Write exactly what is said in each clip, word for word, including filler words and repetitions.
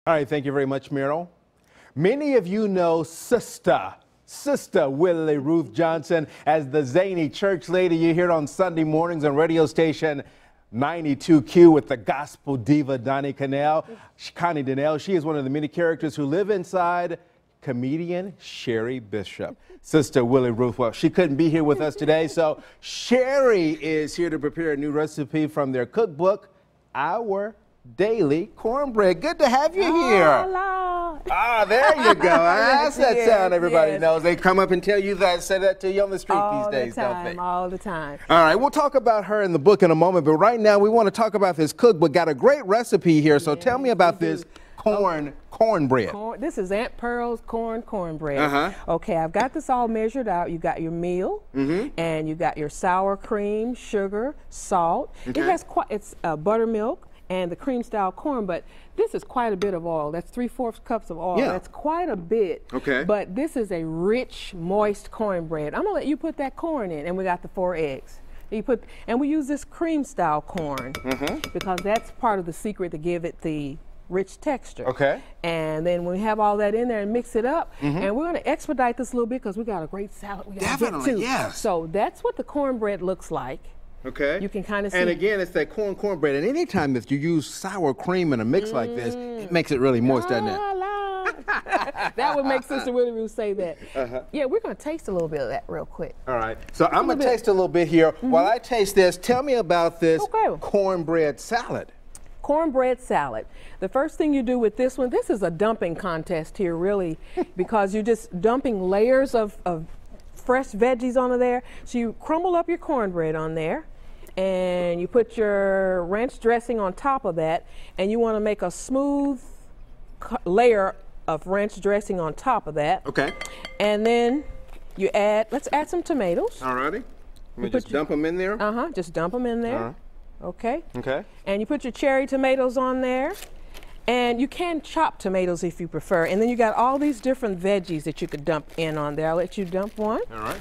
All right, thank you very much, Meryl. Many of you know Sister, Sister Willie Ruth Johnson as the zany church lady you hear on Sunday mornings on radio station ninety-two Q with the gospel diva Donnie Cannell. Connie Donnell, she is one of the many characters who live inside comedian Sherry Bishop. Sister Willie Ruth, well, she couldn't be here with us today, so Sherry is here to prepare a new recipe from their cookbook, Our Daily Cornbread. Good to have you here. Hello. Ah, there you go. That's that Yes, sound everybody yes. knows. They come up and tell you that, say that to you on the street All these days, the time, don't they? all the time. All right, we'll talk about her in the book in a moment, but right now we want to talk about this cookbook. Got a great recipe here, so Yes, tell me about we this do. corn cornbread. Corn, this is Aunt Pearl's corn cornbread. Uh-huh. Okay, I've got this all measured out. You got your meal, Mm-hmm. and you got your sour cream, sugar, salt. Okay. It has quite, it's uh, buttermilk and the cream style corn, but this is quite a bit of oil. That's three-fourths cups of oil. Yeah. That's quite a bit. Okay. But this is a rich, moist cornbread. I'm gonna let you put that corn in, and we got the four eggs. You put, and we use this cream style corn Mm-hmm. because that's part of the secret to give it the rich texture. Okay. And then we have all that in there and mix it up. Mm-hmm. And we're going to expedite this a little bit because we got a great salad we got to get Definitely, to. yes. So that's what the cornbread looks like. Okay. You can kind of see. And again, it's that corn cornbread. And anytime that you use sour cream in a mix like this, it makes it really moist, doesn't it? La, la. That would make Sister Willie Ruth say that. Uh-huh. Yeah, we're going to taste a little bit of that real quick. All right. So I'm going to bit. taste a little bit here. While I taste this, tell me about this Okay. cornbread salad. Cornbread salad. The first thing you do with this one, this is a dumping contest here, really, because you're just dumping layers of, of fresh veggies onto there. So you crumble up your cornbread on there, and you put your ranch dressing on top of that, and you want to make a smooth co- layer of ranch dressing on top of that. Okay. And then you add, let's add some tomatoes. All righty. Let me put just your- dump them in there. Uh-huh, just dump them in there. Uh-huh. Okay. Okay. And you put your cherry tomatoes on there. And you can chop tomatoes if you prefer. And then you got all these different veggies that you could dump in on there. I'll let you dump one. All right.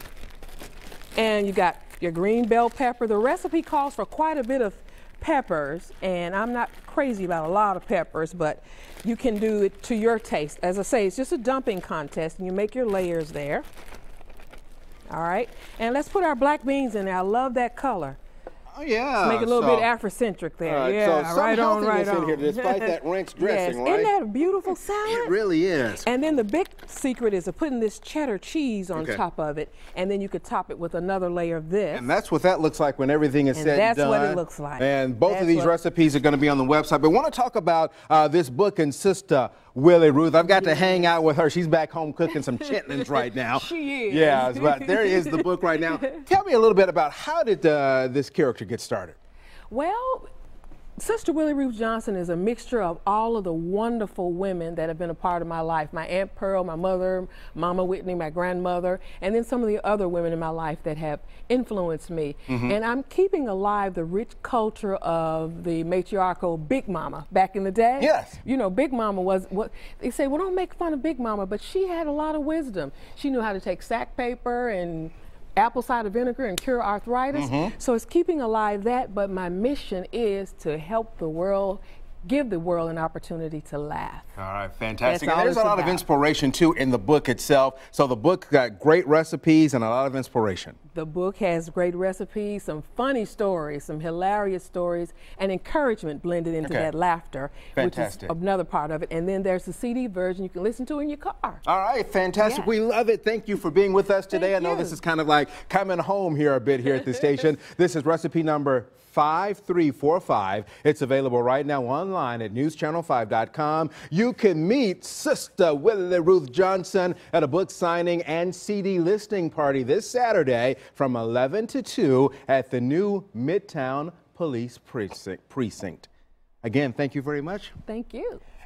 And you got your green bell pepper. The recipe calls for quite a bit of peppers. And I'm not crazy about a lot of peppers, but you can do it to your taste. As I say, it's just a dumping contest, and you make your layers there. All right. And let's put our black beans in there. I love that color. Oh, yeah. Make it a little so, bit Afrocentric there. all right, Yeah, so some right on, right healthiness in on. here despite that ranch dressing, yes. right? Isn't that a beautiful salad? It really is. And then the big secret is of putting this cheddar cheese on Okay. top of it, and then you could top it with another layer of this. And that's what that looks like when everything is And said and that's done. what it looks like. And both of That's these what- recipes are going to be on the website. But I want to talk about uh, this book and Sister Willie Ruth. I've got to hang out with her. She's back home cooking some chitlins right now. She is. Yeah, but there is the book right now. Tell me a little bit about how did uh, this character get started? Well, Sister Willie Ruth Johnson is a mixture of all of the wonderful women that have been a part of my life. My Aunt Pearl, my mother, Mama Whitney, my grandmother, and then some of the other women in my life that have influenced me. Mm-hmm. And I'm keeping alive the rich culture of the matriarchal Big Mama back in the day. Yes. You know, Big Mama was, what they say, well, don't make fun of Big Mama, but she had a lot of wisdom. She knew how to take sack paper and apple cider vinegar and cure arthritis. Mm-hmm. So it's keeping alive that, but my mission is to help the world, give the world an opportunity to laugh. All right, fantastic. That's And all there's a it's lot of about. inspiration, too, in the book itself. So the book got great recipes and a lot of inspiration. The book has great recipes, some funny stories, some hilarious stories, and encouragement blended into Okay. that laughter, Fantastic. which is another part of it. And then there's the C D version you can listen to in your car. All right, fantastic. Yes. We love it. Thank you for being with us today. Thank I know you. this is kind of like coming home here a bit here at the station. This is recipe number five three four five. It's available right now online at news channel five dot com. You can meet Sister Willie Ruth Johnson at a book signing and C D listing party this Saturday from eleven to two at the new Midtown Police Precinct. Precinct. Again, thank you very much. Thank you.